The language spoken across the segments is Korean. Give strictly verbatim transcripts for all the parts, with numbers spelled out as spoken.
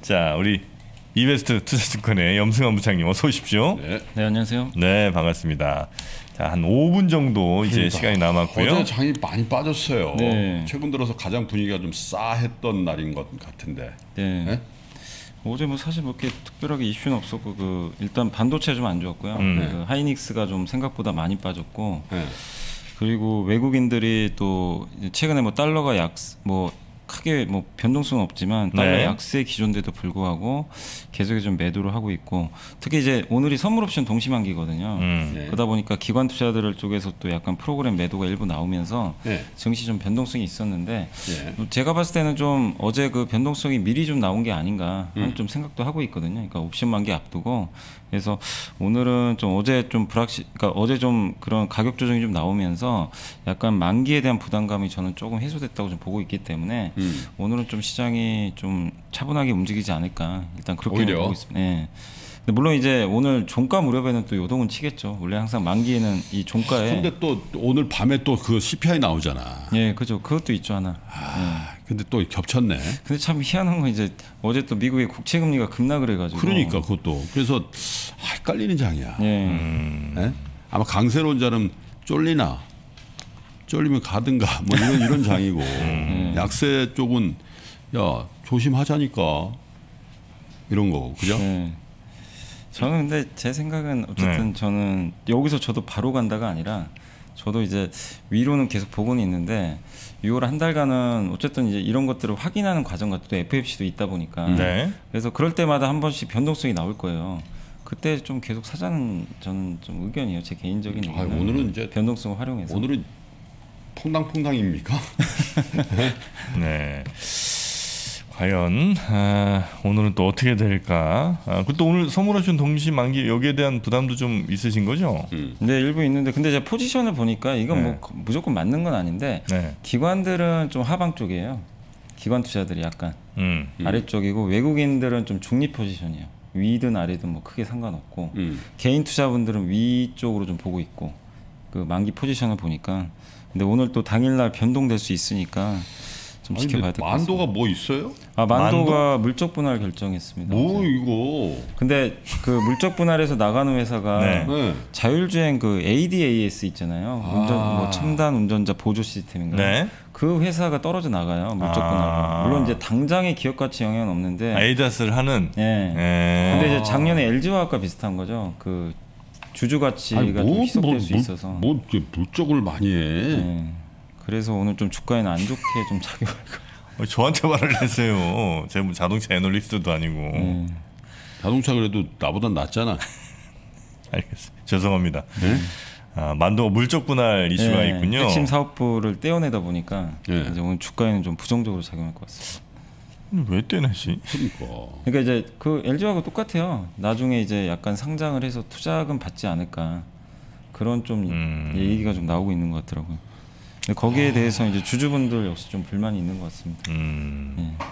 자, 우리 이베스트 투자증권의 염승환 부장님 어서 오십시오. 네, 네 안녕하세요. 네, 반갑습니다. 자, 한 오 분 정도 이제 그러니까. 시간이 남았고요. 어제 장이 많이 빠졌어요. 네. 최근 들어서 가장 분위기가 좀 싸했던 날인 것 같은데. 네. 네? 어제 뭐 사실 뭐 이렇게 특별하게 이슈는 없었고 그 일단 반도체 좀 안 좋았고요. 음. 그 하이닉스가 좀 생각보다 많이 빠졌고 네. 그리고 외국인들이 또 최근에 뭐 달러가 약 뭐 크게 뭐 변동성은 없지만 달러 네. 약세 기존데도 불구하고 계속해서 좀 매도를 하고 있고 특히 이제 오늘이 선물 옵션 동시만기거든요. 음. 네. 그러다 보니까 기관 투자들 쪽에서 또 약간 프로그램 매도가 일부 나오면서 네. 증시 좀 변동성이 있었는데 네. 제가 봤을 때는 좀 어제 그 변동성이 미리 좀 나온 게 아닌가 하는 음. 좀 생각도 하고 있거든요. 그러니까 옵션 만기 앞두고 그래서 오늘은 좀 어제 좀 불확실, 그러니까 어제 좀 그런 가격 조정이 좀 나오면서 약간 만기에 대한 부담감이 저는 조금 해소됐다고 좀 보고 있기 때문에 음. 오늘은 좀 시장이 좀 차분하게 움직이지 않을까 일단 그렇게 오히려? 보고 있습니다. 네. 근데 물론 이제 오늘 종가 무렵에는 또 요동은 치겠죠. 원래 항상 만기에는 이 종가에 근데 또 오늘 밤에 또 그 씨피아이 나오잖아. 예, 그죠. 그것도 있죠 하나. 아, 근데 또 겹쳤네. 근데 참 희한한 건 이제 어제 또 미국의 국채 금리가 급락을 해가지고. 그러니까 그것도. 그래서 아, 헷갈리는 장이야. 예. 음. 네? 아마 강세론자는 쫄리나 쫄리면 가든가 뭐 이런 이런 장이고 음. 약세 쪽은 야 조심하자니까 이런 거고 그죠? 네. 저는 근데 제 생각은 어쨌든 네. 저는 여기서 저도 바로 간다가 아니라 저도 이제 위로는 계속 보고는 있는데 유월 한 달간은 어쨌든 이제 이런 것들을 확인하는 과정 같은 또 에프오엠씨도 있다 보니까 네. 그래서 그럴 때마다 한 번씩 변동성이 나올 거예요. 그때 좀 계속 사자는 저는 좀 의견이에요. 제 개인적인 아, 의견은. 오늘은 이제 변동성을 활용해서. 오늘은 퐁당퐁당입니까? 네. 과연 아, 오늘은 또 어떻게 될까? 아, 그또 오늘 선물하신 동시 만기 여기에 대한 부담도 좀 있으신 거죠? 음. 네, 일부 있는데 근데 제가 포지션을 보니까 이건 네. 뭐 무조건 맞는 건 아닌데 네. 기관들은 좀 하방 쪽이에요. 기관 투자들이 약간 음. 음. 아래쪽이고 외국인들은 좀 중립 포지션이에요. 위든 아래든 뭐 크게 상관없고 음. 개인 투자분들은 위쪽으로 좀 보고 있고 그 만기 포지션을 보니까 근데 오늘 또 당일날 변동될 수 있으니까 좀 아니, 지켜봐야 될 것 같습니다. 만도가 뭐 있어요? 아 만도가 물적 분할 결정했습니다. 뭐 어제. 이거? 근데 그 물적 분할에서 나가는 회사가 네. 네. 자율주행 그 에이디에이에스 있잖아요. 아. 운전 뭐 첨단 운전자 보조 시스템인가. 네. 그 회사가 떨어져 나가요. 물적 분할. 아. 물론 이제 당장의 기업 가치 영향은 없는데. 에이다스를 하는. 예. 예. 근데 이제 작년에 엘지화학과 비슷한 거죠. 그 주주 가치가 아니, 좀 뭐, 희석될 뭐, 수 뭐, 있어서. 뭐 이렇게 물적을 많이 해. 예. 그래서 오늘 좀 주가에는 안 좋게 좀 작용할 거. 어, 저한테 말을 했어요. 제가 뭐 자동차 애널리스트도 아니고. 예. 자동차 그래도 나보단 낫잖아. 알겠습니다. 죄송합니다. 네? 아, 만도가 물적 분할 이슈가 예. 있군요. 핵심 사업부를 떼어내다 보니까 예. 이제 오늘 주가에는 좀 부정적으로 작용할 것 같습니다. 왜 떼내지? 그러니까. 그러니까 이제 그 엘지하고 똑같아요. 나중에 이제 약간 상장을 해서 투자금 받지 않을까 그런 좀 음. 얘기가 좀 나오고 있는 것 같더라고요. 근데 거기에 대해서 이제 주주분들 역시 좀 불만이 있는 것 같습니다. 음. 예.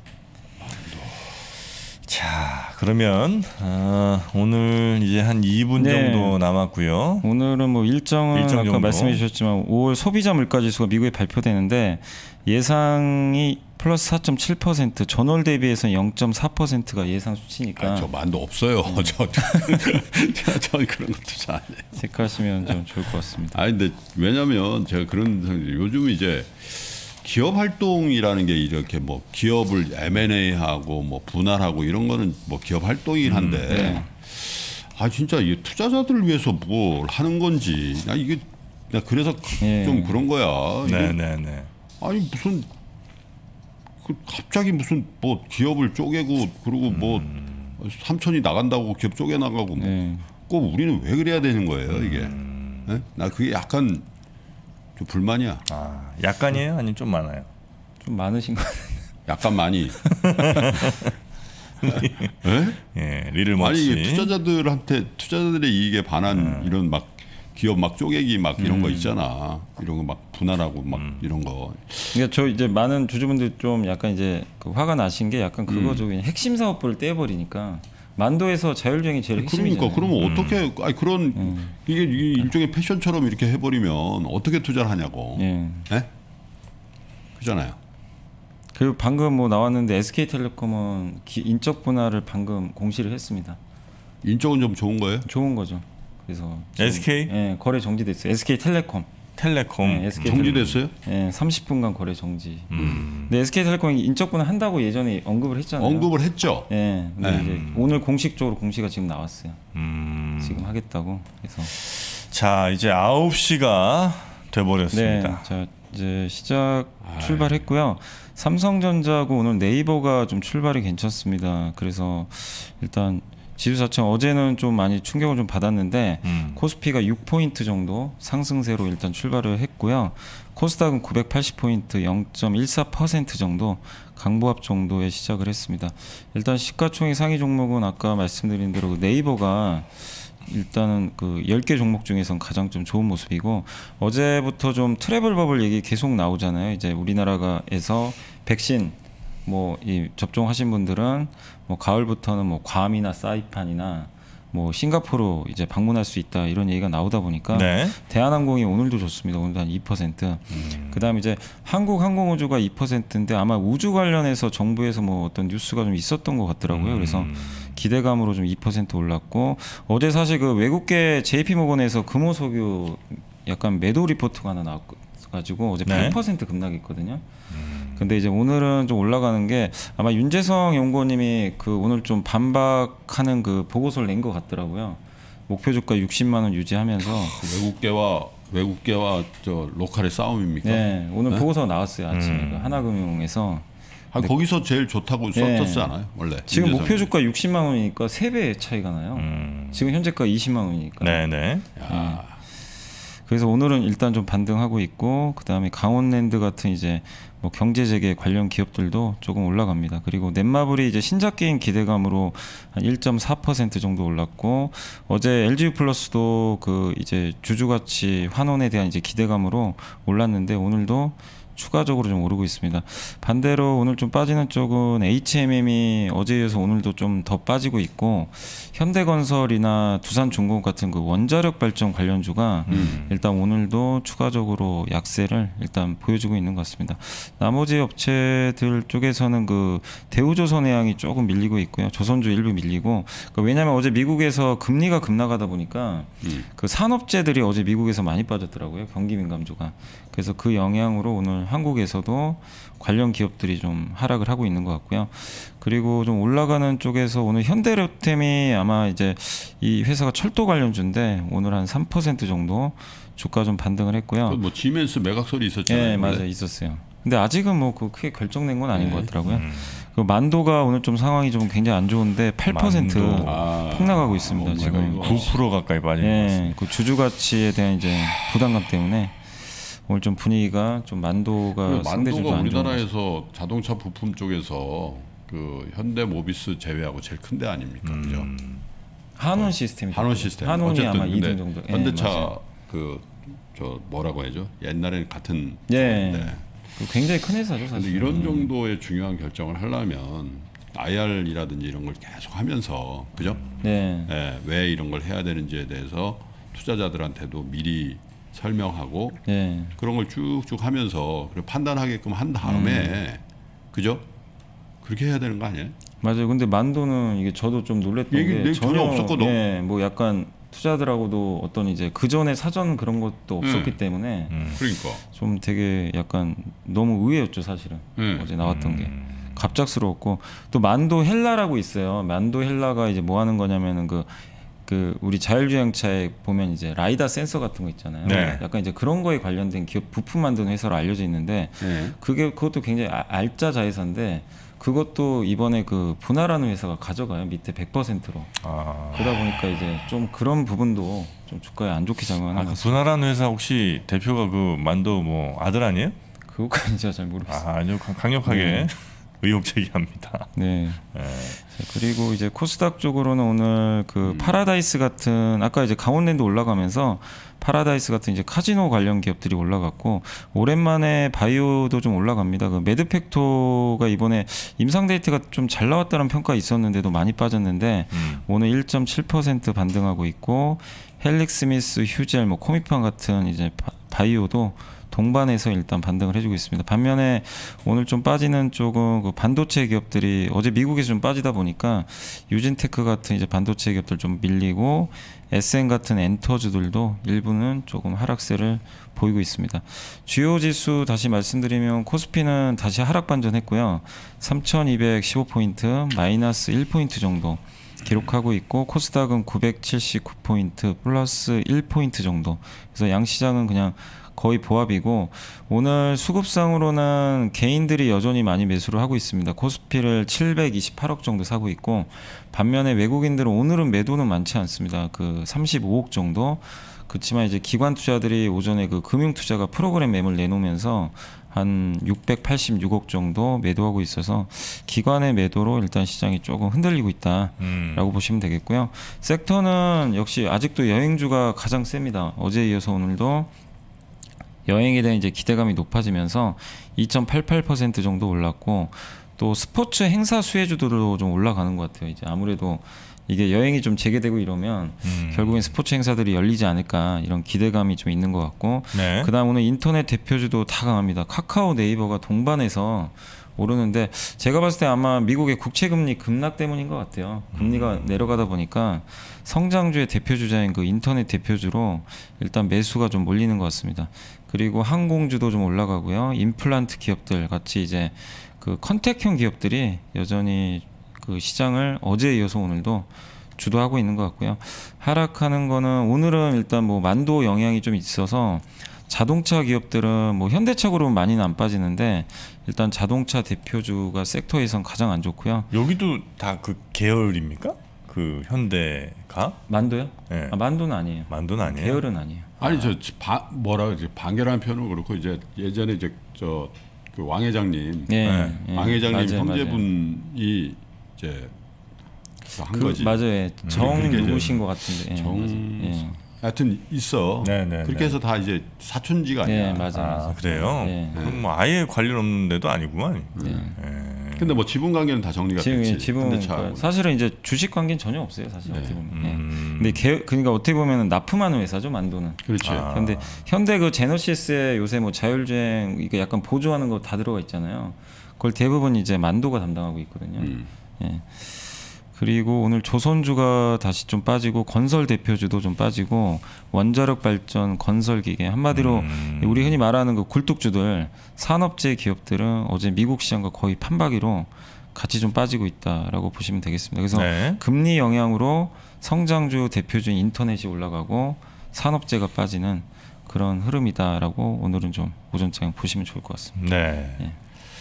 자, 그러면 아, 오늘 이제 한 이 분 네. 정도 남았고요. 오늘은 뭐 일정은 일정 아까 정도. 말씀해 주셨지만 오월 소비자 물가 지수가 미국에 발표되는데 예상이 플러스 사 점 칠 퍼센트, 전월 대비해서 영 점 사 퍼센트가 예상 수치니까 아, 저 만도 없어요. 음. 저, 저 그런 것도 잘 안 해. 체크하시면 좀 좋을 것 같습니다. 아니 근데 왜냐면 제가 그런 생각이 요즘 이제 기업 활동이라는 게 이렇게 뭐 기업을 엠 앤 에이하고 뭐 분할하고 이런 거는 뭐 기업 활동이긴 한데 네. 아 진짜 이 투자자들을 위해서 뭘 하는 건지 나 이게 나 그래서 예. 좀 그런 거야. 이게 네네네. 아니 무슨 그 갑자기 무슨 뭐 기업을 쪼개고 그러고 뭐 삼천이 나간다고 기업 쪼개 나가고 뭐 네. 꼭 우리는 왜 그래야 되는 거예요 이게? 네? 나 그게 약간 좀 불만이야. 아, 약간이에요? 아니면 좀 많아요? 좀 많으신 것 같아요. 약간 많이. 네? 예, 리를 아니 멋지. 이게 투자자들한테 투자자들의 이익에 반한 이런 막 기업 막 쪼개기 막 이런 거 있잖아. 이런 거 막 분할하고 막 이런 거. 그러니까 저 이제 많은 주주분들 좀 약간 이제 그 화가 나신 게 약간 그거죠. 그냥 핵심 사업부를 떼버리니까 만도에서 자율주행이 제일 핵심이잖아요. 그러니까 그러면 어떻게 아니 그런 이게 이게 일종의 패션처럼 이렇게 해버리면 어떻게 투자를 하냐고. 예. 네? 그잖아요. 그리고 방금 뭐 나왔는데 에스케이텔레콤은 기, 인적 분할을 방금 공시를 했습니다. 인적은 좀 좋은 거예요? 좋은 거죠. 그래서 지금, 에스케이? 예, 거래 정지됐어요. 에스케이텔레콤. 텔레콤. 네, 에스케이 정지됐어요? 예, 삼십 분간 거래 정지. 음. 근데 에스케이텔레콤이 인적 분할 한다고 예전에 언급을 했잖아요. 언급을 했죠. 예. 근데 네. 이제 오늘 공식적으로 공시가 지금 나왔어요. 음. 지금 하겠다고. 그래서 자, 이제 아홉 시가 돼버렸습니다. 네, 자 이제 시작 출발했고요. 삼성전자하고 오늘 네이버가 좀 출발이 괜찮습니다. 그래서 일단 지수 자체는 어제는 좀 많이 충격을 좀 받았는데 음. 코스피가 육 포인트 정도 상승세로 일단 출발을 했고요. 코스닥은 구백팔십 포인트 영 점 일사 퍼센트 정도 강보합 정도에 시작을 했습니다. 일단 시가총액 상위 종목은 아까 말씀드린 대로 네이버가 일단은 그 열 개 종목 중에선 가장 좀 좋은 모습이고 어제부터 좀 트래블 버블 얘기 계속 나오잖아요. 이제 우리나라가에서 백신 뭐 이 접종하신 분들은 뭐 가을부터는 뭐 괌이나 사이판이나 뭐 싱가포르 이제 방문할 수 있다 이런 얘기가 나오다 보니까 네. 대한항공이 오늘도 좋습니다. 오늘도 한 이 퍼센트. 음. 그다음 이제 한국항공우주가 이 퍼센트인데 아마 우주 관련해서 정부에서 뭐 어떤 뉴스가 좀 있었던 것 같더라고요. 그래서 음. 기대감으로 좀 이 퍼센트 올랐고 어제 사실 그 외국계 제이피모건에서 금호석유 약간 매도 리포트가 하나 나와가지고 어제 네. 팔 퍼센트 급락했거든요. 음. 근데 이제 오늘은 좀 올라가는 게 아마 윤재성 연구원님이 그 오늘 좀 반박하는 그 보고서를 낸 것 같더라고요. 목표 주가 육십만 원 유지하면서 외국계와 외국계와 저 로컬의 싸움입니까? 네 오늘 네? 보고서 나왔어요 아침에 음. 그 하나금융에서 아, 거기서 제일 좋다고 네. 썼었지 않아요? 원래 지금 윤재성이. 목표 주가 육십만 원이니까 세 배 차이가 나요. 음. 지금 현재가 이십만 원이니까. 네네. 야, 그래서 오늘은 일단 좀 반등하고 있고 그다음에 강원랜드 같은 이제 뭐 경제재개 관련 기업들도 조금 올라갑니다. 그리고 넷마블이 이제 신작 게임 기대감으로 한 일 점 사 퍼센트 정도 올랐고 어제 엘지 플러스도 그 이제 주주가치 환원에 대한 이제 기대감으로 올랐는데 오늘도 추가적으로 좀 오르고 있습니다. 반대로 오늘 좀 빠지는 쪽은 에이치엠엠이 어제에 이어서 오늘도 좀 더 빠지고 있고 현대건설이나 두산중공업 같은 그 원자력 발전 관련주가 음. 일단 오늘도 추가적으로 약세를 일단 보여주고 있는 것 같습니다. 나머지 업체들 쪽에서는 그 대우조선해양이 조금 밀리고 있고요. 조선주 일부 밀리고 그 왜냐하면 어제 미국에서 금리가 급락하다 보니까 음. 그 산업재들이 어제 미국에서 많이 빠졌더라고요. 경기 민감주가. 그래서 그 영향으로 오늘 한국에서도 관련 기업들이 좀 하락을 하고 있는 것 같고요. 그리고 좀 올라가는 쪽에서 오늘 현대로템이 아마 이제 이 회사가 철도 관련주인데 오늘 한 삼 퍼센트 정도 주가 좀 반등을 했고요. 뭐 지멘스 매각설이 있었잖아요. 네, 원래. 맞아요. 있었어요. 근데 아직은 뭐 그 크게 결정된 건 아닌 네. 것 같더라고요. 음. 그 만도가 오늘 좀 상황이 좀 굉장히 안 좋은데 팔 퍼센트 만도. 아, 폭락하고 있습니다. 오 마이 지금. 갓, 구 이거. 퍼센트 가까이 빠진 것 예, 같습니다. 그 주주 가치에 대한 이제 부담감 때문에 오늘 좀 분위기가 좀 만도가 상대적으로 만도가 안 좋은 것 같아요. 우리나라에서 자동차 부품 쪽에서 그 현대모비스 제외하고 제일 큰 데 아닙니까? 그죠? 음. 한원 시스템이 한원 시스템. 한원이 어쨌든 아마 이 근데 등 정도. 예, 현대차 맞아요. 그 저 뭐라고 해야죠? 옛날에는 같은 예. 네. 그 굉장히 큰 회사죠, 근데 사실. 이런 음. 정도의 중요한 결정을 하려면 아이알이라든지 이런 걸 계속 하면서 그죠? 네. 예, 왜 이런 걸 해야 되는지에 대해서 투자자들한테도 미리 설명하고 예. 그런 걸 쭉쭉 하면서 그리고 판단하게끔 한 다음에 음. 그죠? 그렇게 해야 되는 거 아니에요? 맞아요. 근데 만도는 이게 저도 좀 놀랬던 얘기- 게 얘기 전혀 없었거든. 예, 뭐 약간 투자들하고도 어떤 이제 그 전에 사전 그런 것도 없었기 음. 때문에 음. 그러니까 좀 되게 약간 너무 의외였죠, 사실은. 음. 어제 나왔던 게. 음. 갑작스러웠고 또 만도 헬라라고 있어요. 만도 헬라가 이제 뭐 하는 거냐면은 그 그 우리 자율주행차에 보면 이제 라이다 센서 같은 거 있잖아요. 네. 약간 이제 그런 거에 관련된 기업 부품 만드는 회사로 알려져 있는데 네. 그게 그것도 굉장히 아- 알짜 자회사인데 그것도 이번에 그 분할하는 회사가 가져가요. 밑에 백 퍼센트로. 아. 그러다 보니까 이제 좀 그런 부분도 좀 주가에 안 좋게 작용하는 아, 것 그 같습니다. 분할한 회사 혹시 대표가 그 만도 뭐 아들 아니에요? 그것까지 제가 잘 모르겠어요. 아, 아주 강- 강력하게 네. 의혹 제기합니다. 네. 네. 자, 그리고 이제 코스닥 쪽으로는 오늘 그 음. 파라다이스 같은 아까 이제 강원랜드 올라가면서 파라다이스 같은 이제 카지노 관련 기업들이 올라갔고 오랜만에 바이오도 좀 올라갑니다. 그 매드팩토가 이번에 임상 데이터가 좀 잘 나왔다는 평가 있었는데도 많이 빠졌는데 음. 오늘 일 점 칠 퍼센트 반등하고 있고 헬릭스미스, 휴젤, 뭐 코미팜 같은 이제 바, 바이오도 동반해서 일단 반등을 해주고 있습니다. 반면에 오늘 좀 빠지는 쪽은 그 반도체 기업들이 어제 미국에서 좀 빠지다 보니까 유진테크 같은 이제 반도체 기업들 좀 밀리고 에스엔 같은 엔터주들도 일부는 조금 하락세를 보이고 있습니다. 주요 지수 다시 말씀드리면 코스피는 다시 하락 반전했고요. 삼천이백십오 포인트 마이너스 일 포인트 정도 기록하고 있고 코스닥은 구백칠십구 포인트 플러스 일 포인트 정도. 그래서 양시장은 그냥 거의 보합이고 오늘 수급상으로는 개인들이 여전히 많이 매수를 하고 있습니다. 코스피를 칠백이십팔억 정도 사고 있고 반면에 외국인들은 오늘은 매도는 많지 않습니다. 그 삼십오억 정도. 그렇지만 이제 기관 투자들이 오전에 그 금융 투자가 프로그램 매물 내놓으면서 한 육백팔십육억 정도 매도하고 있어서 기관의 매도로 일단 시장이 조금 흔들리고 있다라고 음. 보시면 되겠고요. 섹터는 역시 아직도 여행주가 가장 셉니다. 어제에 이어서 오늘도 여행에 대한 이제 기대감이 높아지면서 이 점 팔팔 퍼센트 정도 올랐고 또 스포츠 행사 수혜주들도 좀 올라가는 것 같아요. 이제 아무래도 이게 여행이 좀 재개되고 이러면 음. 결국엔 스포츠 행사들이 열리지 않을까 이런 기대감이 좀 있는 것 같고 네. 그다음 오늘 인터넷 대표주도 다 강합니다. 카카오 네이버가 동반해서 오르는데 제가 봤을 때 아마 미국의 국채금리 급락 때문인 것 같아요. 금리가 음. 내려가다 보니까 성장주의 대표주자인 그 인터넷 대표주로 일단 매수가 좀 몰리는 것 같습니다. 그리고 항공주도 좀 올라가고요. 임플란트 기업들 같이 이제 그 컨택형 기업들이 여전히 그 시장을 어제에 이어서 오늘도 주도하고 있는 것 같고요. 하락하는 거는 오늘은 일단 뭐 만도 영향이 좀 있어서 자동차 기업들은 뭐 현대차로 많이는 안 빠지는데 일단 자동차 대표주가 섹터에선 가장 안 좋고요. 여기도 다 그 계열입니까? 그 현대가? 만도요? 네. 아, 만도는 아니에요. 만도는 아니에요. 계열은 아니에요. 아니 저 바, 뭐라 그러지 반계라는 표현은 그렇고 이제 예전에 이제 저 그 왕 회장님, 예, 네. 예. 왕 회장님 맞아요, 형제분이 이제 한 그, 거지. 맞아요. 정 음, 누구신 것 같은데. 예, 정 예. 하여튼 있어. 네, 네, 그렇게 네. 해서 다 이제 사촌지가 아니야. 네, 맞아요. 아, 맞아요. 그래요? 네. 그럼 뭐 아예 관련 없는 데도 아니구만. 네. 예. 근데 뭐 지분 관계는 다 정리가 지금 됐지. 지분 현대차하고. 사실은 이제 주식 관계는 전혀 없어요. 사실 네. 어떻게 보면. 음. 예. 근데 개, 그러니까 어떻게 보면은 납품하는 회사죠. 만도는. 그렇지. 아. 현대 현대 그 제너시스에 요새 뭐 자율주행 이게 약간 보조하는 거 다 들어가 있잖아요. 그걸 대부분 이제 만도가 담당하고 있거든요. 음. 예. 그리고 오늘 조선주가 다시 좀 빠지고 건설 대표주도 좀 빠지고 원자력 발전, 건설 기계 한마디로 음. 우리 흔히 말하는 그 굴뚝주들 산업재 기업들은 어제 미국 시장과 거의 판박이로 같이 좀 빠지고 있다라고 보시면 되겠습니다. 그래서 네. 금리 영향으로 성장주 대표주인 인터넷이 올라가고 산업재가 빠지는 그런 흐름이다라고 오늘은 좀 오전장 보시면 좋을 것 같습니다. 네. 예.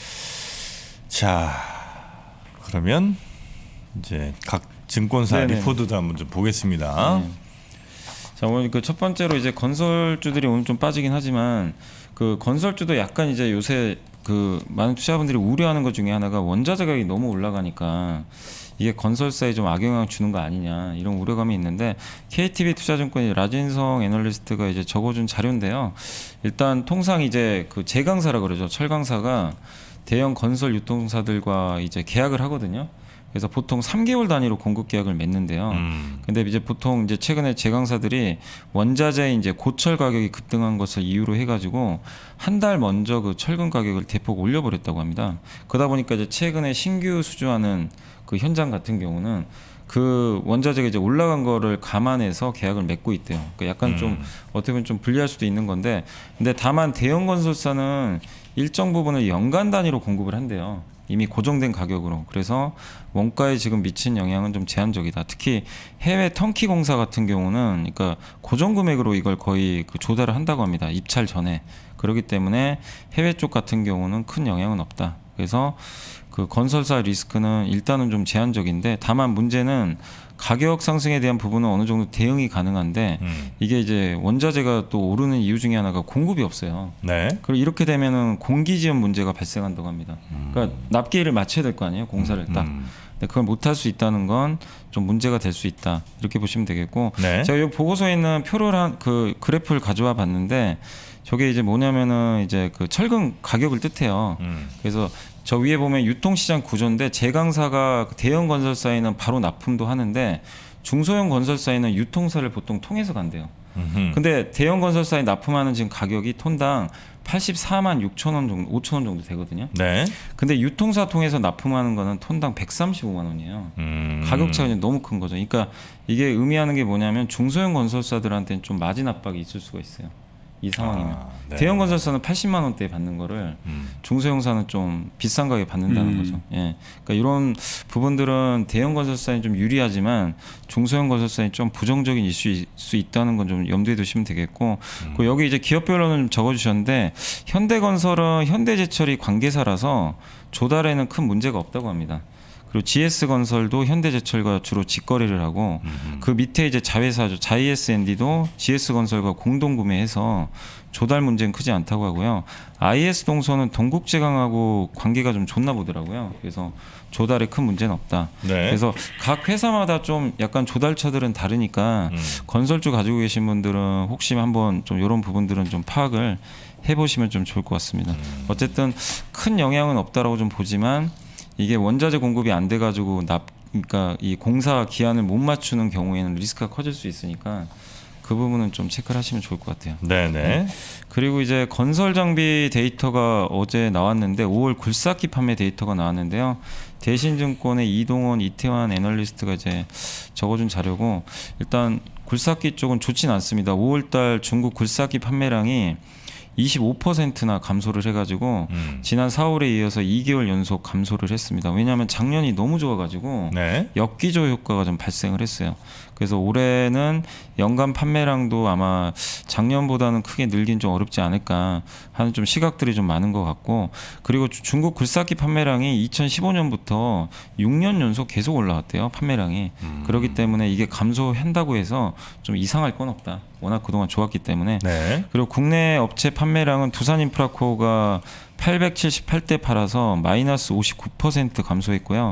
자, 그러면 이제 각 증권사 네네. 리포트도 한번 좀 보겠습니다. 네. 자, 오늘 그 첫 번째로 이제 건설주들이 오늘 좀 빠지긴 하지만 그 건설주도 약간 이제 요새 그 많은 투자자분들이 우려하는 것 중에 하나가 원자재 가격이 너무 올라가니까 이게 건설사에 좀 악영향 주는 거 아니냐 이런 우려감이 있는데 케이티비 투자증권의 라진성 애널리스트가 이제 적어준 자료인데요. 일단 통상 이제 그 제강사라 그러죠. 철강사가 대형 건설 유통사들과 이제 계약을 하거든요. 그래서 보통 삼 개월 단위로 공급 계약을 맺는데요. 음. 근데 이제 보통 이제 최근에 제강사들이 원자재 이제 고철 가격이 급등한 것을 이유로 해가지고 한 달 먼저 그 철근 가격을 대폭 올려버렸다고 합니다. 그러다 보니까 이제 최근에 신규 수주하는 그 현장 같은 경우는 그 원자재가 이제 올라간 거를 감안해서 계약을 맺고 있대요. 그러니까 약간 음. 좀 어떻게 보면 좀 불리할 수도 있는 건데, 근데 다만 대형 건설사는 일정 부분을 연간 단위로 공급을 한대요. 이미 고정된 가격으로. 그래서 원가에 지금 미친 영향은 좀 제한적이다. 특히 해외 턴키 공사 같은 경우는 그러니까 고정 금액으로 이걸 거의 그 조달을 한다고 합니다. 입찰 전에. 그렇기 때문에 해외 쪽 같은 경우는 큰 영향은 없다. 그래서 그 건설사 리스크는 일단은 좀 제한적인데, 다만 문제는 가격 상승에 대한 부분은 어느 정도 대응이 가능한데 음. 이게 이제 원자재가 또 오르는 이유 중에 하나가 공급이 없어요. 네. 그리고 이렇게 되면은 공기 지원 문제가 발생한다고 합니다. 음. 그러니까 납기일을 맞춰야 될 거 아니에요, 공사를 딱. 음. 근데 그걸 못할 수 있다는 건 좀 문제가 될 수 있다. 이렇게 보시면 되겠고, 네. 제가 이 보고서에 있는 표를 한 그 그래프를 가져와 봤는데 저게 이제 뭐냐면은 이제 그 철근 가격을 뜻해요. 음. 그래서 저 위에 보면 유통시장 구조인데 제강사가 대형 건설사에는 바로 납품도 하는데 중소형 건설사에는 유통사를 보통 통해서 간대요. 음흠. 근데 대형 건설사에 납품하는 지금 가격이 톤당 팔십사만 육천 원 정도, 오천 원 정도 되거든요. 네. 근데 유통사 통해서 납품하는 거는 톤당 백삼십오만 원이에요. 음. 가격 차이가 너무 큰 거죠. 그러니까 이게 의미하는 게 뭐냐면 중소형 건설사들한테는 좀 마진 압박이 있을 수가 있어요. 이 상황이면. 아, 네. 대형 건설사는 팔십만 원대에 받는 거를 음. 중소형사는 좀 비싼 가격에 받는다는 음. 거죠. 예. 그러니까 이런 부분들은 대형 건설사에 좀 유리하지만 중소형 건설사에 좀 부정적인 이슈일 수 있다는 건 좀 염두에 두시면 되겠고, 음. 그 여기 이제 기업별로는 좀 적어주셨는데 현대건설은 현대제철이 관계사라서 조달에는 큰 문제가 없다고 합니다. 그리고 지에스건설도 현대제철과 주로 직거래를 하고 음흠. 그 밑에 이제 자회사죠. 자이에스엔디도 지에스건설과 공동 구매해서 조달 문제는 크지 않다고 하고요. 아이에스동선은 동국제강하고 관계가 좀 좋나 보더라고요. 그래서 조달에 큰 문제는 없다. 네. 그래서 각 회사마다 좀 약간 조달처들은 다르니까 음. 건설주 가지고 계신 분들은 혹시 한번 좀 이런 부분들은 좀 파악을 해보시면 좀 좋을 것 같습니다. 음. 어쨌든 큰 영향은 없다라고 좀 보지만 이게 원자재 공급이 안 돼가지고 납, 그러니까 이 공사 기한을 못 맞추는 경우에는 리스크가 커질 수 있으니까 그 부분은 좀 체크를 하시면 좋을 것 같아요. 네네. 그리고 이제 건설 장비 데이터가 어제 나왔는데 오월 굴삭기 판매 데이터가 나왔는데요. 대신증권의 이동원, 이태환 애널리스트가 이제 적어준 자료고 일단 굴삭기 쪽은 좋진 않습니다. 오월달 중국 굴삭기 판매량이 이십오 퍼센트나 감소를 해가지고 음. 지난 사월에 이어서 이 개월 연속 감소를 했습니다. 왜냐하면 작년이 너무 좋아가지고 네. 역기조 효과가 좀 발생을 했어요. 그래서 올해는 연간 판매량도 아마 작년보다는 크게 늘긴 좀 어렵지 않을까 하는 좀 시각들이 좀 많은 것 같고, 그리고 주- 중국 굴삭기 판매량이 이천십오 년부터 육 년 연속 계속 올라왔대요. 판매량이. 음. 그렇기 때문에 이게 감소한다고 해서 좀 이상할 건 없다. 워낙 그동안 좋았기 때문에. 네. 그리고 국내 업체 판매량은 두산인프라코가 팔백칠십팔 대 팔아서 마이너스 오십구 퍼센트 감소했고요.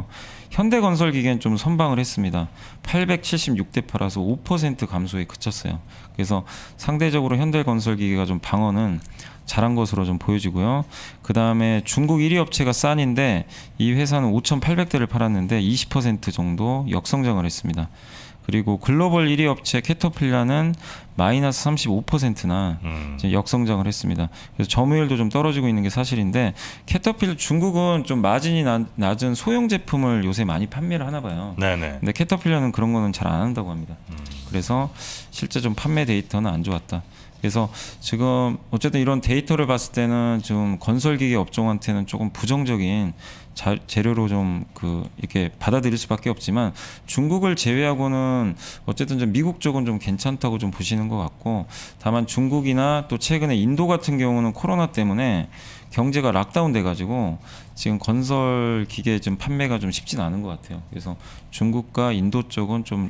현대건설기계는 좀 선방을 했습니다. 팔백칠십육 대 팔아서 오 퍼센트 감소에 그쳤어요. 그래서 상대적으로 현대건설기계가 좀 방어는 잘한 것으로 좀 보여지고요. 그 다음에 중국 일 위 업체가 싼인데 이 회사는 오천팔백 대를 팔았는데 이십 퍼센트 정도 역성장을 했습니다. 그리고 글로벌 일 위 업체 캐터필라는 마이너스 삼십오 퍼센트나 음. 역성장을 했습니다. 그래서 점유율도 좀 떨어지고 있는 게 사실인데, 캐터필 중국은 좀 마진이 나- 낮은 소형 제품을 요새 많이 판매를 하나 봐요. 네네. 근데 캐터필러는 그런 거는 잘 안 한다고 합니다. 음. 그래서 실제 좀 판매 데이터는 안 좋았다. 그래서 지금 어쨌든 이런 데이터를 봤을 때는 좀 건설기계 업종한테는 조금 부정적인 자, 재료로 좀 그 이렇게 받아들일 수밖에 없지만, 중국을 제외하고는 어쨌든 좀 미국 쪽은 좀 괜찮다고 좀 보시는 것 같고, 다만 중국이나 또 최근에 인도 같은 경우는 코로나 때문에 경제가 락다운 돼가지고 지금 건설 기계 좀 판매가 좀 쉽진 않은 것 같아요. 그래서 중국과 인도 쪽은 좀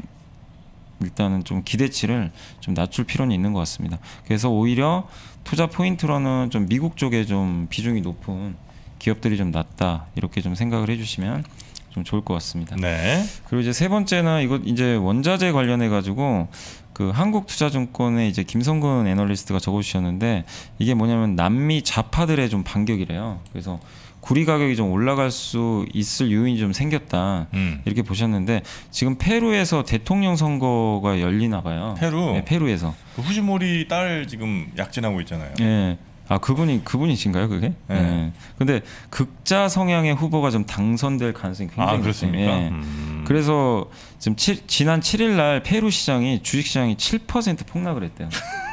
일단은 좀 기대치를 좀 낮출 필요는 있는 것 같습니다. 그래서 오히려 투자 포인트로는 좀 미국 쪽에 좀 비중이 높은 기업들이 좀 낫다, 이렇게 좀 생각을 해주시면 좀 좋을 것 같습니다. 네. 그리고 이제 세 번째는 이거 이제 원자재 관련해 가지고 그 한국투자증권의 이제 김성근 애널리스트가 적어주셨는데, 이게 뭐냐면 남미 좌파들의 좀 반격이래요. 그래서 구리 가격이 좀 올라갈 수 있을 요인이 좀 생겼다, 음. 이렇게 보셨는데, 지금 페루에서 대통령 선거가 열리나 봐요. 페루? 네, 페루에서. 그 후지모리 딸 지금 약진하고 있잖아요. 예. 아, 그분이 그분이신가요, 그게? 네. 예. 근데 극자 성향의 후보가 좀 당선될 가능성이 굉장히 아, 그렇습니까? 높아요. 예. 음. 그래서 지금 칠- 지난 칠 일 날 페루 시장이 주식 시장이 칠 퍼센트 폭락을 했대요.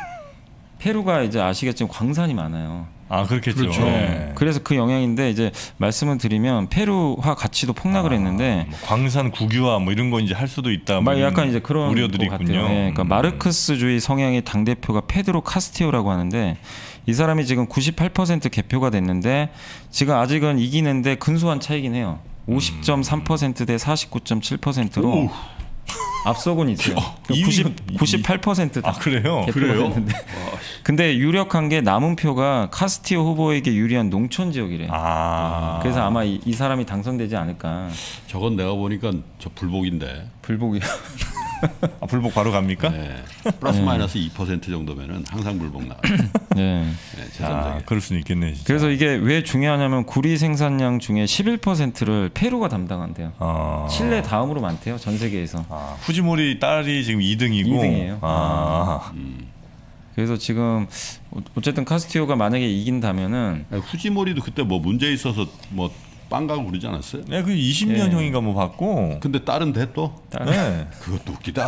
페루가 이제 아시겠지만 광산이 많아요. 아, 그렇겠죠. 그렇죠. 네. 그래서 그 영향인데, 이제 말씀을 드리면 페루화 가치도 폭락을 아, 했는데, 뭐 광산 국유화 뭐 이런 거 이제 할 수도 있다. 뭐 막 이런 약간 이제 그런 우려들이 것 있군요. 같아요. 예, 그러니까 음. 마르크스주의 성향의 당 대표가 페드로 카스티오라고 하는데, 이 사람이 지금 구십팔 퍼센트 개표가 됐는데 지금 아직은 이기는데 근소한 차이긴 해요. 오십 점 삼 퍼센트 대 사십구 점 칠 퍼센트로 오. 앞서고는 있어요. 이 위는 구십, 구십팔 퍼센트 아, 그래요? 개표가 그래요? 됐는데. 근데 유력한 게 남은 표가 카스티오 후보에게 유리한 농촌 지역이래요. 아. 그래서 아마 이, 이 사람이 당선되지 않을까. 저건 내가 보니까 저 불복인데. 불복이. 아, 불복 바로 갑니까? 네. 플러스 마이너스 이 퍼센트 정도면은 항상 불복 나와요. 네. 네, 재산장에. 아, 그럴 수는 있겠네. 진짜. 그래서 이게 왜 중요하냐면 구리 생산량 중에 십일 퍼센트를 페루가 담당한대요. 아. 칠레 다음으로 많대요. 전 세계에서. 아, 후지모리 딸이 지금 이 등이고. 이 등이에요. 아. 음. 그래서 지금 어쨌든 카스티오가 만약에 이긴다면은 아니, 후지모리도 그때 뭐 문제 있어서 뭐 빵 가고 그러지 않았어요? 네, 그 이십 년형인가 뭐 받고. 근데 딸은 돼 또? 네. 그것도 웃기다.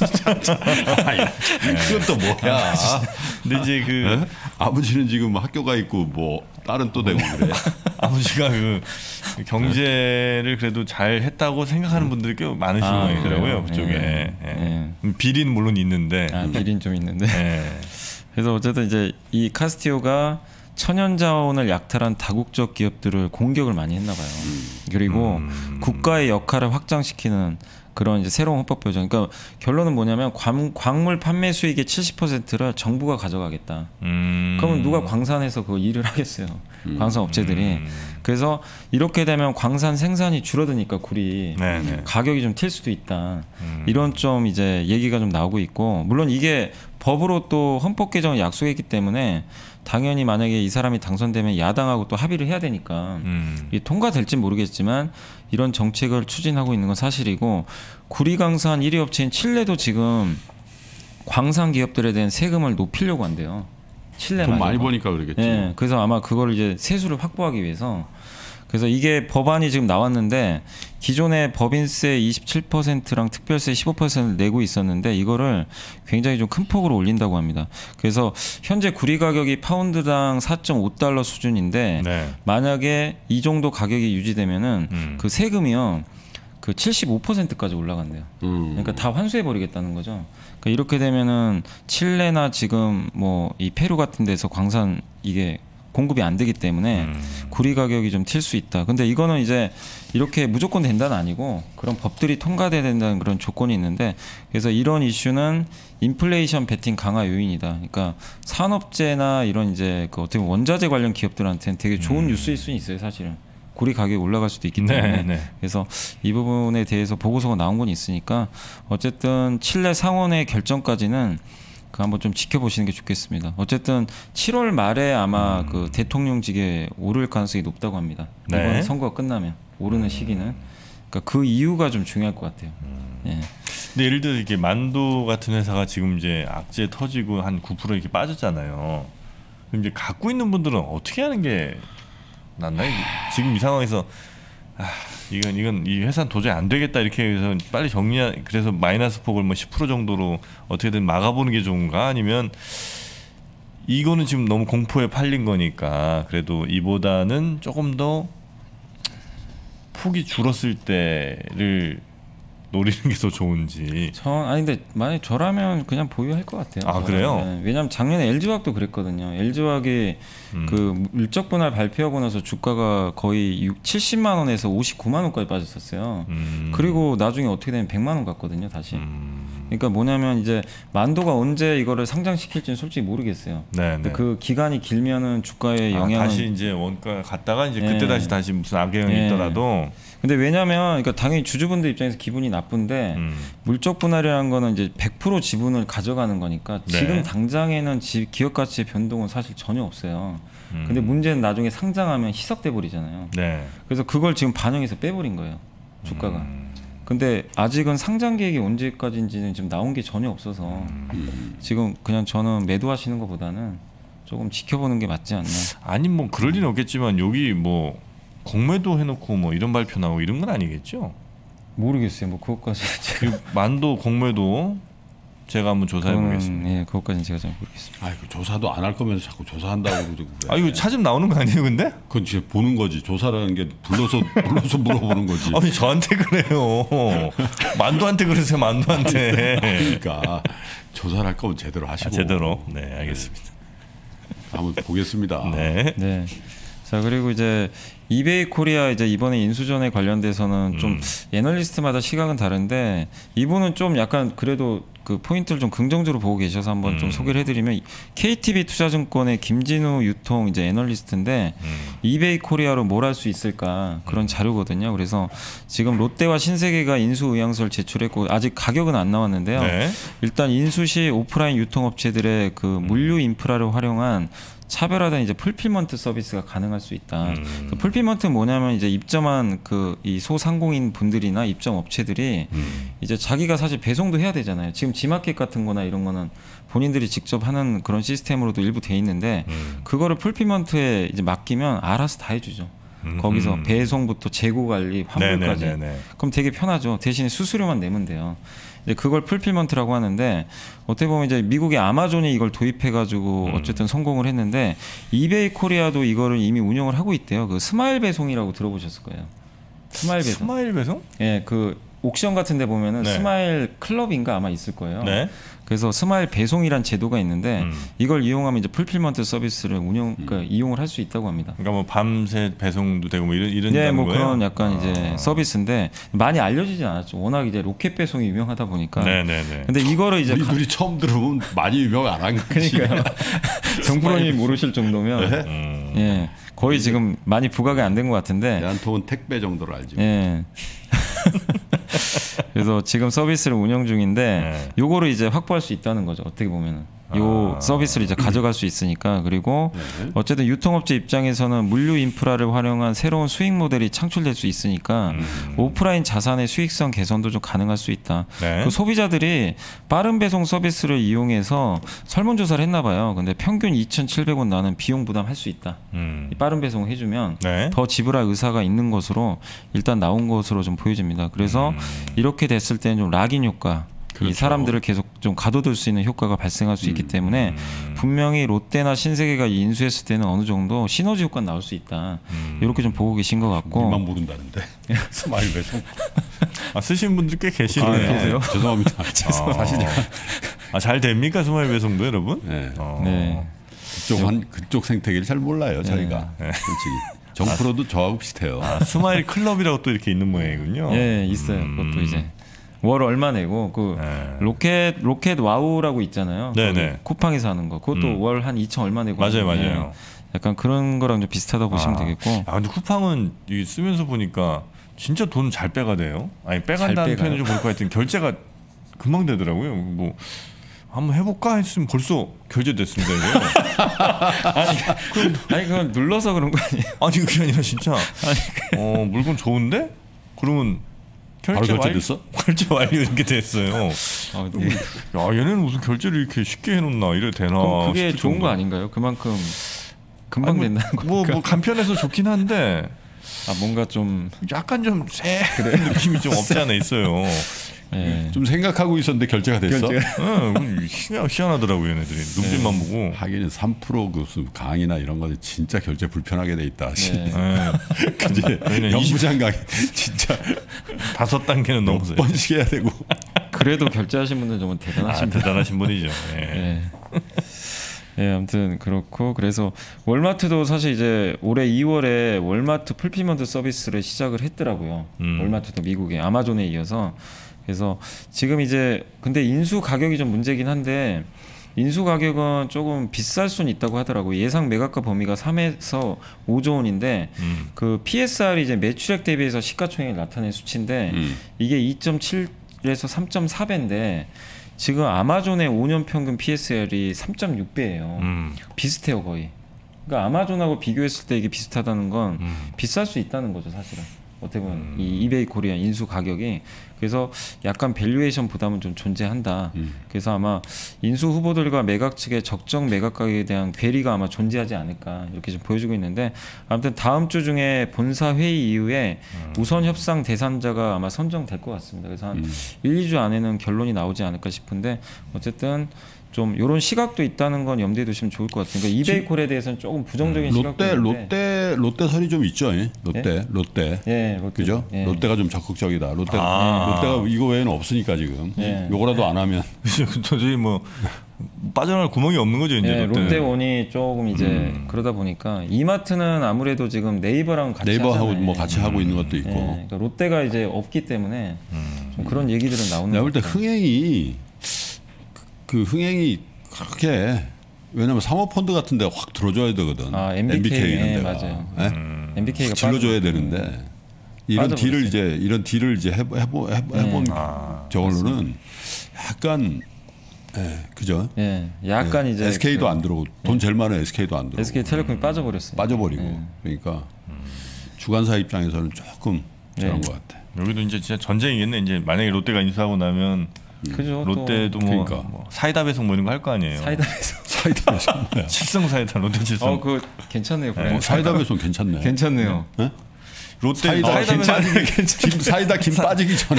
아니, 그것도 뭐야? 근데 이제 그 네? 아버지는 지금 학교 가 있고 뭐 딸은 또 되고 그래. 아버지가 그 경제를 그래도 잘 했다고 생각하는 분들이 꽤 많으신 아, 모양이더라고요. 그래요? 그쪽에. 네. 예. 비리는 물론 있는데. 아, 비린 좀 있는데. 예. 그래서 어쨌든 이제 이 카스티오가 천연 자원을 약탈한 다국적 기업들을 공격을 많이 했나 봐요. 그리고 음. 국가의 역할을 확장시키는 그런 이제 새로운 헌법 표정. 그러니까 결론은 뭐냐면 광, 광물 판매 수익의 칠십 퍼센트를 정부가 가져가겠다. 음. 그러면 누가 광산에서 그 일을 하겠어요. 음. 광산 업체들이. 음. 그래서 이렇게 되면 광산 생산이 줄어드니까 굴이 네네. 가격이 좀 튈 수도 있다. 음. 이런 좀 이제 얘기가 좀 나오고 있고, 물론 이게 법으로 또 헌법 개정을 약속했기 때문에 당연히 만약에 이 사람이 당선되면 야당하고 또 합의를 해야 되니까 음. 이 통과될지 모르겠지만 이런 정책을 추진하고 있는 건 사실이고, 구리광산 일 위 업체인 칠레도 지금 광산 기업들에 대한 세금을 높이려고 한대요. 칠레 돈 마저가. 많이 버니까 그러겠지. 예, 그래서 아마 그걸 이제 세수를 확보하기 위해서, 그래서 이게 법안이 지금 나왔는데 기존의 법인세 이십칠 퍼센트랑 특별세 십오 퍼센트를 내고 있었는데 이거를 굉장히 좀 큰 폭으로 올린다고 합니다. 그래서 현재 구리 가격이 파운드당 사 점 오 달러 수준인데 네. 만약에 이 정도 가격이 유지되면은 음. 그 세금이요 그 칠십오 퍼센트까지 올라간대요. 음. 그러니까 다 환수해 버리겠다는 거죠. 그러니까 이렇게 되면은 칠레나 지금 뭐 이 페루 같은 데서 광산 이게 공급이 안 되기 때문에 음. 구리 가격이 좀 튈 수 있다. 근데 이거는 이제 이렇게 무조건 된다는 아니고 그런 법들이 통과돼야 된다는 그런 조건이 있는데, 그래서 이런 이슈는 인플레이션 베팅 강화 요인이다. 그러니까 산업재나 이런 이제 그 어떻게 보면 원자재 관련 기업들한테는 되게 좋은 음. 뉴스일 수 있어요, 사실은. 구리 가격이 올라갈 수도 있기 때문에. 네, 네. 그래서 이 부분에 대해서 보고서가 나온 건 있으니까 어쨌든 칠레 상원의 결정까지는 그 한번 좀 지켜보시는 게 좋겠습니다. 어쨌든 칠월 말에 아마 음. 그 대통령직에 오를 가능성이 높다고 합니다. 네. 이번 선거가 끝나면 오르는 시기는. 그러니까 그 이유가 좀 중요할 것 같아요. 예. 근데 예를 들어 이렇게 만도 같은 회사가 지금 이제 악재 터지고 한 구 퍼센트 이렇게 빠졌잖아요. 그럼 이제 갖고 있는 분들은 어떻게 하는 게 낫나요? 지금 이 상황에서 아, 이건 이건 이 회사는 도저히 안 되겠다 이렇게 해서 빨리 정리, 그래서 마이너스 폭을 뭐 십 퍼센트 정도로 어떻게든 막아보는 게 좋은가, 아니면 이거는 지금 너무 공포에 팔린 거니까 그래도 이보다는 조금 더 폭이 줄었을 때를 노리는 게 더 좋은지. 저 아니 근데 만약 저라면 그냥 보유할 것 같아요. 아, 그래요? 네. 왜냐하면 작년에 엘지화학도 그랬거든요. 엘지화학이 음. 그 물적 분할 발표하고 나서 주가가 거의 육, 칠십만 원에서 오십구만 원까지 빠졌었어요. 음. 그리고 나중에 어떻게 되면 백만 원 갔거든요, 다시. 음. 그러니까 뭐냐면 이제 만도가 언제 이거를 상장시킬지는 솔직히 모르겠어요. 네, 근데 네. 그 기간이 길면은 주가의 아, 영향은 다시 이제 원가 갔다가 이제 네. 그때 다시 다시 무슨 악영향이 네. 있더라도 근데 왜냐면 그러니까 당연히 주주분들 입장에서 기분이 나쁜데 음. 물적 분할이라는 거는 이제 백 퍼센트 지분을 가져가는 거니까 네. 지금 당장에는 지, 기업 가치의 변동은 사실 전혀 없어요. 음. 근데 문제는 나중에 상장하면 희석돼 버리잖아요. 네. 그래서 그걸 지금 반영해서 빼버린 거예요, 주가가. 음. 근데 아직은 상장 계획이 언제까지인지는 지금 나온 게 전혀 없어서 음. 지금 그냥 저는 매도하시는 것보다는 조금 지켜보는 게 맞지 않나. 아니 뭐 그럴 리는 없겠지만 여기 뭐 공매도 해놓고 뭐 이런 발표 나오고 이런 건 아니겠죠? 모르겠어요. 뭐 그것까지 그 만도 공매도 제가 한번 조사해 보겠습니다. 예, 그것까지는 제가 잘 모르겠습니다. 아이고 조사도 안 할 거면서 자꾸 조사한다고 그러고 그래. 아 이거 찾으면 나오는 거 아니에요, 근데? 그건 진짜 보는 거지. 조사라는 게 불러서 불러서 물어보는 거지. 아니 저한테 그래요. 만도한테 그러세요, 만도한테. 그러니까 조사를 할 거면 제대로 하시고. 아, 제대로. 네, 알겠습니다. 한번 보겠습니다. 네. 네. 자 그리고 이제 이베이 코리아 이제 이번에 인수전에 관련돼서는 좀 음. 애널리스트마다 시각은 다른데 이분은 좀 약간 그래도 그 포인트를 좀 긍정적으로 보고 계셔서 한번 음. 좀 소개를 해드리면 케이티비 투자증권의 김진우 유통 이제 애널리스트인데 음. 이베이 코리아로 뭘 할 수 있을까 그런 자료거든요. 그래서 지금 롯데와 신세계가 인수 의향서를 제출했고 아직 가격은 안 나왔는데요. 네. 일단 인수 시 오프라인 유통업체들의 그 물류 인프라를 활용한 차별화된 이제 풀필먼트 서비스가 가능할 수 있다. 음. 그 풀필먼트는 뭐냐면 이제 입점한 그 이 소상공인 분들이나 입점 업체들이 음. 이제 자기가 사실 배송도 해야 되잖아요. 지금 지마켓 같은 거나 이런 거는 본인들이 직접 하는 그런 시스템으로도 일부 돼 있는데 음. 그거를 풀필먼트에 이제 맡기면 알아서 다 해주죠. 음. 거기서 배송부터 재고 관리, 환불까지. 네네네네. 그럼 되게 편하죠. 대신에 수수료만 내면 돼요. 이제 그걸 풀필먼트라고 하는데 어떻게 보면 이제 미국의 아마존이 이걸 도입해가지고 음. 어쨌든 성공을 했는데 이베이 코리아도 이거를 이미 운영을 하고 있대요. 그 스마일 배송이라고 들어보셨을 거예요. 스마일 배송. 스마일 배송? 예, 그 옥션 같은데 보면은 네. 스마일 클럽인가 아마 있을 거예요. 네. 그래서 스마일 배송이란 제도가 있는데 음. 이걸 이용하면 이제 풀필먼트 서비스를 운영, 그러니까 이용을 할 수 있다고 합니다. 그러니까 뭐 밤새 배송도 되고 뭐 이런 이런 네, 뭐 거예요? 그런 약간 이제 아. 서비스인데 많이 알려지진 않았죠. 워낙 이제 로켓 배송이 유명하다 보니까. 네네네. 근데 이거를 이제 우리 가- 둘이 처음 들어보면 많이 유명 안 한 거지. 그러니까요. 정프로님이 모르실 정도면 네? 음. 예 거의 지금 많이 부각이 안 된 것 같은데 대한통운 택배 정도로 알지. 예. 그래서 지금 서비스를 운영 중인데 네. 요거를 이제 확보할 수 있다는 거죠. 어떻게 보면은 요 아. 서비스를 이제 가져갈 수 있으니까. 그리고 네. 어쨌든 유통업체 입장에서는 물류 인프라를 활용한 새로운 수익 모델이 창출될 수 있으니까 음. 오프라인 자산의 수익성 개선도 좀 가능할 수 있다. 네. 그 소비자들이 빠른 배송 서비스를 이용해서 설문조사를 했나 봐요. 근데 평균 이천칠백 원 나는 비용 부담할 수 있다. 음. 이 빠른 배송 해주면 네. 더 지불할 의사가 있는 것으로 일단 나온 것으로 좀 보여집니다. 그래서 음. 이렇게 됐을 때는 좀 락인 효과, 이 그렇죠. 사람들을 계속 좀 가둬둘 수 있는 효과가 발생할 수 있기 때문에 음. 분명히 롯데나 신세계가 인수했을 때는 어느 정도 시너지 효과 나올 수 있다. 음. 이렇게 좀 보고 계신 것 같고. 우리만 모른다는데. 스마일 배송. 아 쓰신 분들 꽤 아, 계시네요. 계세요? 죄송합니다. 아. 사실 아, 잘 됩니까 스마일 배송도 여러분? 네. 어. 네. 그쪽 한 그쪽 생태계를 잘 몰라요 저희가. 네. 솔직히 정프로도 저하고 비슷해요. 아, 스마일 클럽이라고 또 이렇게 있는 모양이군요. 예, 있어요. 음. 그것도 이제 월 얼마 내고 그 네. 로켓 로켓 와우라고 있잖아요. 네네. 거기 쿠팡에서 하는 거. 그것도 음. 월 한 이천 얼마 내고. 맞아요, 하는데 맞아요. 약간 그런 거랑 좀 비슷하다고 보시면 아. 되겠고. 아 근데 쿠팡은 이 쓰면서 보니까 진짜 돈 잘 빼가네요. 아니 빼간다는 잘 빼가요? 표현이 좀 그렇고 하여튼 결제가 금방 되더라고요. 뭐 한번 해볼까 했으면 벌써 결제됐습니다. 이거. 아니, 그럼, 아니 그건 눌러서 그런 거 아니에요? 아니 그게 아니라 진짜 어 물건 좋은데 그러면 바로 결제 완 결제됐어? 결제 완료 이렇게 됐어요. 아, 네. 야 얘네는 무슨 결제를 이렇게 쉽게 해놓나 이래 되나. 그럼 그게 싶을 좋은 정도. 거 아닌가요? 그만큼 금방 아니, 뭐, 된다는 거니까. 뭐, 뭐 간편해서 좋긴 한데 아 뭔가 좀 약간 좀쎄 느낌이 좀 없지 않아 있어요. 예. 좀 생각하고 있었는데 결제가 됐어. 응, 희한, 희한하더라고요 얘네들이 눈빛만 보고. 하기는 삼 퍼센트 그 무슨 강의나 이런 거 진짜 결제 불편하게 돼 있다. 네. 예. 그지? 저희는 연부장 강의 진짜 다섯 단계는 몇 넘어서요. 번씩 해야 되고. 그래도 결제하신 분들 정말 아, 대단하십니다. 대단하신 분이죠. 예. 예. 예, 아무튼 그렇고 그래서 월마트도 사실 이제 올해 이월에 월마트 풀필먼트 서비스를 시작을 했더라고요. 음. 월마트도 미국에 아마존에 이어서 그래서 지금 이제 근데 인수 가격이 좀 문제긴 한데 인수 가격은 조금 비쌀 수는 있다고 하더라고요. 예상 매각가 범위가 삼에서 오조 원인데 음. 그 피에스알이 이제 매출액 대비해서 시가총액을 나타낸 수치인데 음. 이게 이 점 칠에서 삼 점 사 배인데 지금 아마존의 오 년 평균 피에스알이 삼 점 육 배예요. 음. 비슷해요 거의. 그러니까 아마존하고 비교했을 때 이게 비슷하다는 건 음. 비쌀 수 있다는 거죠 사실은. 어떻게 보면 음. 이 이베이 코리아 인수 가격이 그래서 약간 밸류에이션 부담은 좀 존재한다. 음. 그래서 아마 인수 후보들과 매각 측의 적정 매각 가격에 대한 괴리가 아마 존재하지 않을까 이렇게 좀 보여주고 있는데 아무튼 다음 주 중에 본사 회의 이후에 음. 우선 협상 대상자가 아마 선정될 것 같습니다. 그래서 한 음. 일, 이 주 안에는 결론이 나오지 않을까 싶은데 어쨌든 좀 이런 시각도 있다는 건 염두에 두시면 좋을 것 같아요. 그러니까 이베이콜에 대해서는 조금 부정적인 시각도 롯데 있는데 롯데 롯데 설이 좀 있죠. 예? 롯데 예? 롯데 예, 롯데. 그죠? 예. 롯데가 좀 적극적이다. 롯데 아. 롯데가 이거 외에는 없으니까 지금 예. 요거라도 안 하면 도저히 뭐 빠져나갈 구멍이 없는 거죠 이제. 예, 롯데. 롯데원이 조금 이제 음. 그러다 보니까 이마트는 아무래도 지금 네이버랑 같이 네이버하고 하잖아요. 뭐 같이 하고 있는 것도 있고. 예, 그러니까 롯데가 이제 없기 때문에 음. 좀 그런 얘기들은 나오는 내가 것 볼 때 같아요. 흥행이 그 흥행이 그렇게 왜냐면 사모펀드 같은 데 확 들어줘야 되거든. 아, 엠비케이, 엠비케이 이런 예, 데가. 맞아요. 예? 음. 엠비케이가 질러줘야 빠져- 되는데 이런 빠져버렸어요. 딜을 이제 이런 딜을 이제 해보, 해보, 해보, 해본 아, 저걸로는 약간 예, 그죠? 예, 약간 예, 이제 에스케이도 그 안 들어오고 돈 제일 많은 에스케이도 안 들어오고 에스케이텔레콤이 빠져버렸어요. 빠져버리고 예. 그러니까 주관사 입장에서는 조금 저런 네. 것 같아. 여기도 이제 진짜 전쟁이겠네. 이제 만약에 롯데가 인수하고 나면 그죠? 롯데도 또 뭐, 그러니까. 뭐 사이다 배송 뭐 이런 거 할 거 아니에요. 사이다에서 사이다 배송. 칠성 사이다 롯데 칠성. 어, 그 괜찮네요. 브랜드. 어, 사이다 배송 괜찮네. 괜찮네요. 예? 롯데 사이다 사이다 김 배송 빠지기 김 사이다 김 빠지기 전에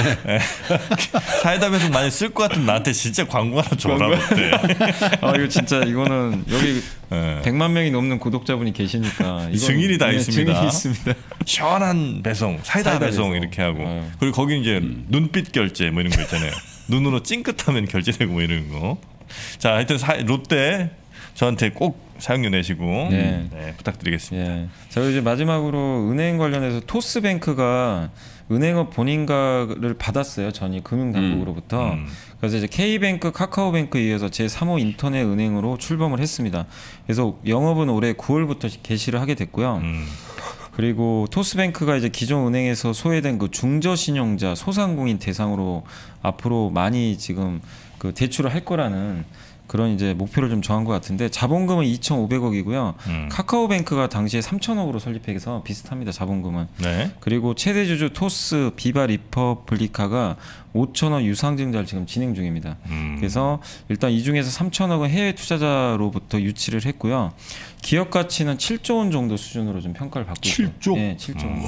사이다 배송 많이 쓸 것 같은 나한테 진짜 광고 하나 줘라 롯데. 아 이거 진짜 이거는 여기 예. 백만 명이 넘는 구독자분이 계시니까 이건- 증인이 다 네, 있습니다. 증인이 있습니다. 시원한 배송, 사이다, 사이다 배송, 배송. 이렇게 하고 아유. 그리고 거기 이제 눈빛 결제 뭐 이런 거 있잖아요. 눈으로 찡긋하면 결제되고 뭐 이런 거. 자, 하여튼 사, 롯데 저한테 꼭 사용료 내시고 네. 네, 부탁드리겠습니다. 예. 자 이제 마지막으로 은행 관련해서 토스뱅크가 은행업 본인가를 받았어요. 전이 금융당국으로부터. 음. 그래서 이제 K뱅크, 카카오뱅크에 이어서 제삼 호 인터넷 은행으로 출범을 했습니다. 그래서 영업은 올해 구월부터 개시를 하게 됐고요. 음. 그리고 토스뱅크가 이제 기존 은행에서 소외된 그 중저신용자, 소상공인 대상으로 앞으로 많이 지금 그 대출을 할 거라는 그런 이제 목표를 좀 정한 것 같은데 자본금은 이천오백억이고요. 음. 카카오뱅크가 당시에 삼천억으로 설립해서 비슷합니다. 자본금은. 네. 그리고 최대 주주 토스, 비바, 리퍼블리카가 오천억 유상증자를 지금 진행 중입니다. 음. 그래서 일단 이 중에서 삼천억은 해외 투자자로부터 유치를 했고요. 기업 가치는 칠조 원 정도 수준으로 좀 평가를 받고 있어요. 칠조? 예, 칠조 원.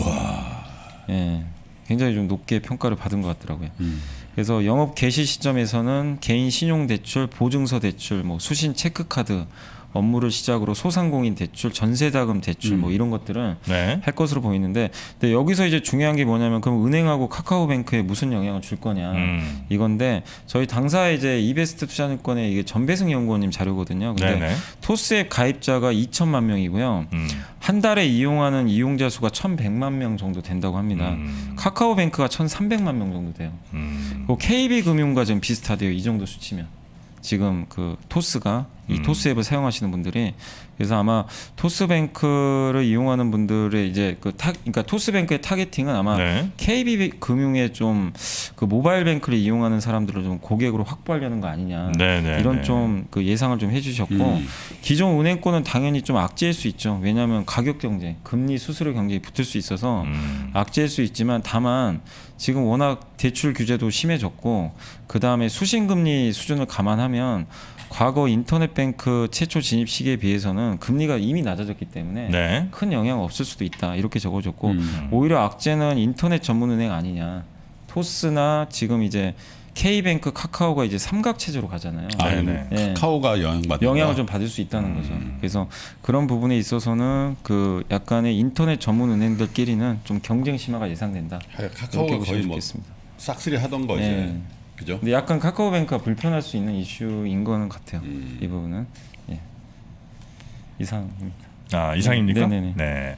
예, 굉장히 좀 높게 평가를 받은 것 같더라고요. 음. 그래서 영업 개시 시점에서는 개인 신용 대출, 보증서 대출, 뭐 수신 체크카드 업무를 시작으로 소상공인 대출, 전세자금 대출 뭐 이런 것들은 네. 할 것으로 보이는데, 근데 여기서 이제 중요한 게 뭐냐면 그럼 은행하고 카카오뱅크에 무슨 영향을 줄 거냐 음. 이건데 저희 당사 이제 이베스트 투자증권의 이게 전배승 연구원님 자료거든요. 근데 네네. 토스앱 가입자가 이천만 명이고요. 음. 한 달에 이용하는 이용자 수가 천백만 명 정도 된다고 합니다. 음. 카카오뱅크가 천삼백만 명 정도 돼요. 음. 그 케이비금융과 좀 비슷하대요. 이 정도 수치면. 지금 그 토스가 이 음. 토스 앱을 사용하시는 분들이 그래서 아마 토스뱅크를 이용하는 분들의 이제 그 타, 그러니까 토스뱅크의 타겟팅은 아마 네. 케이비금융의 좀 그 모바일 뱅크를 이용하는 사람들을 좀 고객으로 확보하려는 거 아니냐 네네. 이런 좀 그 예상을 좀 해주셨고 음. 기존 은행권은 당연히 좀 악재일 수 있죠. 왜냐하면 가격 경쟁, 금리 수수료 경쟁이 붙을 수 있어서 음. 악재일 수 있지만 다만 지금 워낙 대출 규제도 심해졌고 그 다음에 수신금리 수준을 감안하면 과거 인터넷뱅크 최초 진입 시기에 비해서는 금리가 이미 낮아졌기 때문에 네. 큰 영향 없을 수도 있다 이렇게 적어줬고 음. 오히려 악재는 인터넷 전문은행 아니냐. 토스나 지금 이제 K뱅크, 카카오가 이제 삼각 체제로 가잖아요. 아, 네네. 예. 카카오가 영향받는 영향을 좀 받을 수 있다는 거죠. 그래서 그런 부분에 있어서는 그 약간의 인터넷 전문 은행들끼리는 좀 경쟁 심화가 예상된다. 이렇게 카카오가 보시면 거의 뭐 좋겠습니다. 싹쓸이 하던 거 예. 이제 그죠? 근데 약간 카카오뱅크가 불편할 수 있는 이슈인 거는 같아요. 음. 이 부분은 예. 이상입니다. 아 이상입니까? 네네네. 네.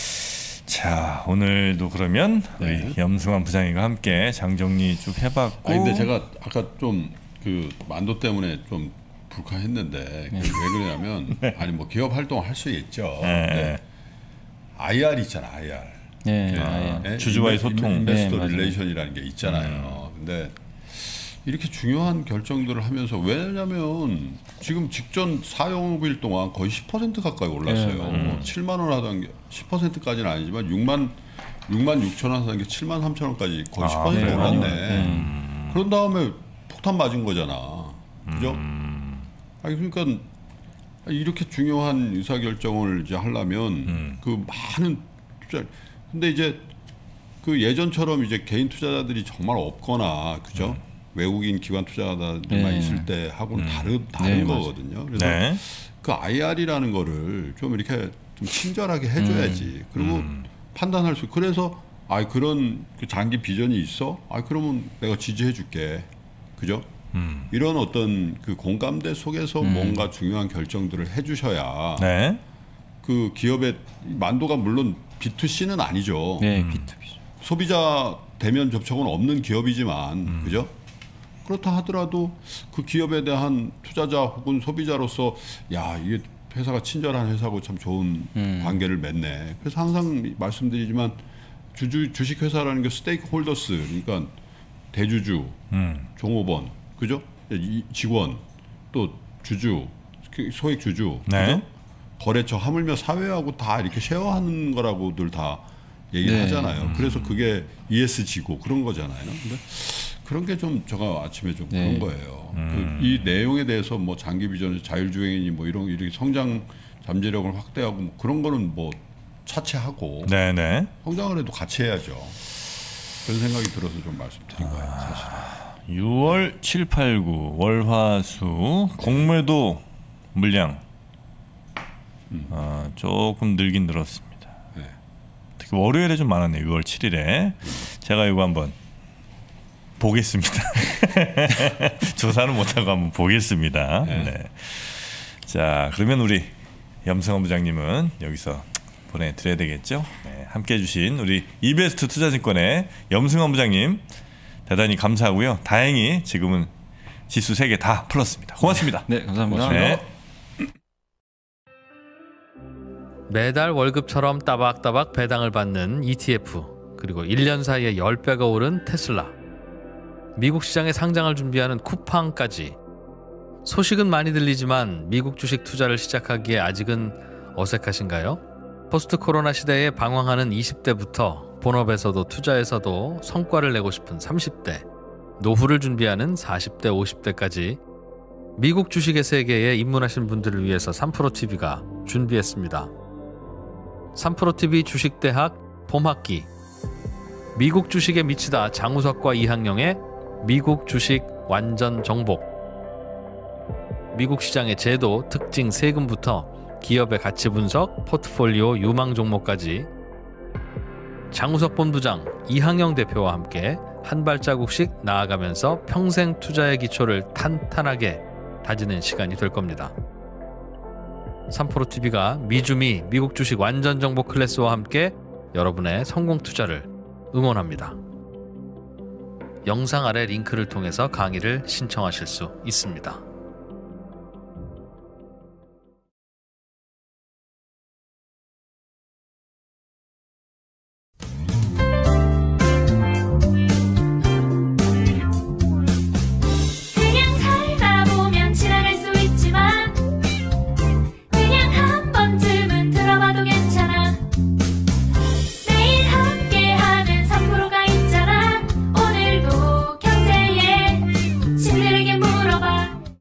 자 오늘도 그러면 네. 우리 염승환 부장님과 함께 장정리 쭉 해봤고. 아 근데 제가 아까 좀 그 만도 때문에 좀 불쾌했는데 네. 왜 그러냐면 아니 뭐 기업 활동 할 수 있죠. 네. 근데 아이알 있잖아 아이알. 네, 그, 아, 예. 예? 주주와의 인베- 소통. 인베스터 네, 맞아요. 릴레이션이라는 게 있잖아요. 근데 이렇게 중요한 결정들을 하면서 왜냐면 지금 직전 사용일 동안 거의 십 퍼센트 가까이 올랐어요. 네, 뭐 칠만 원 하던 게 십 퍼센트까지는 아니지만 육만 육만 육천 원 하던 게 칠만 삼천 원까지 거의 아, 십 퍼센트 네, 올랐네. 많이 그런 다음에 폭탄 맞은 거잖아. 그죠? 음. 아니 그러니까 이렇게 중요한 의사 결정을 이제 하려면 음. 그 많은 투자. 근데 이제 그 예전처럼 이제 개인 투자자들이 정말 없거나 그죠? 외국인 기관 투자자들만 네. 있을 때 하고는 음. 다른 다른 네, 거거든요. 그래서 네. 그 아이알이라는 거를 좀 이렇게 좀 친절하게 해줘야지. 음. 그리고 음. 판단할 수. 그래서 아 그런 그 장기 비전이 있어. 아 그러면 내가 지지해줄게. 그죠? 음. 이런 어떤 그 공감대 속에서 음. 뭔가 중요한 결정들을 해주셔야 네. 그 기업의 만도가 물론 비투씨는 아니죠. 네, 음. 비투비. 소비자 대면 접촉은 없는 기업이지만 음. 그죠? 그렇다 하더라도 그 기업에 대한 투자자 혹은 소비자로서 야 이게 회사가 친절한 회사고 참 좋은 음. 관계를 맺네. 그래서 항상 말씀드리지만 주주 주식 회사라는 게 스테이크 홀더스 그러니까 대주주, 음. 종업원, 그죠? 이 직원 또 주주, 소액 주주, 네. 그죠? 거래처 하물며 사회하고 다 이렇게 쉐어하는 거라고들 다 얘기를 네. 하잖아요. 음. 그래서 그게 이에스지고 그런 거잖아요. 근데 그런 게 좀 제가 아침에 좀 네. 그런 거예요. 음. 그 이 내용에 대해서 뭐 장기 비전, 자율주행이니 뭐 이런 이렇게 성장 잠재력을 확대하고 뭐 그런 거는 뭐 차치하고 네네. 성장을 해도 같이 해야죠. 그런 생각이 들어서 좀 말씀드린 거예요. 사실. 유월 칠, 팔, 구 월화수 공매도 물량 음. 어, 조금 늘긴 늘었습니다. 네. 특히 월요일에 좀 많았네요. 유월 칠 일에 제가 이거 한번 보겠습니다. 조사는 못하고 한번 보겠습니다. 네. 네. 자 그러면 우리 염승환 부장님은 여기서 보내드려야 되겠죠. 네, 함께해 주신 우리 이베스트 투자증권의 염승환 부장님 대단히 감사하고요. 다행히 지금은 지수 세 개 다 풀었습니다. 고맙습니다. 네, 감사합니다. 네. 매달 월급처럼 따박따박 배당을 받는 이티에프 그리고 일 년 사이에 십 배가 오른 테슬라 미국 시장에 상장을 준비하는 쿠팡까지 소식은 많이 들리지만 미국 주식 투자를 시작하기에 아직은 어색하신가요? 포스트 코로나 시대에 방황하는 이십 대부터 본업에서도 투자에서도 성과를 내고 싶은 삼십 대 노후를 준비하는 사십 대 오십 대까지 미국 주식의 세계에 입문하신 분들을 위해서 삼프로티비가 준비했습니다. 삼프로티비 주식대학 봄학기 미국 주식에 미치다 장우석과 이항영의 미국 주식 완전 정복 미국 시장의 제도, 특징, 세금부터 기업의 가치 분석, 포트폴리오 유망 종목까지 장우석 본부장, 이항영 대표와 함께 한 발자국씩 나아가면서 평생 투자의 기초를 탄탄하게 다지는 시간이 될 겁니다. 삼프로티비가 미주미 미국 주식 완전 정보 클래스와 함께 여러분의 성공 투자를 응원합니다. 영상 아래 링크를 통해서 강의를 신청하실 수 있습니다.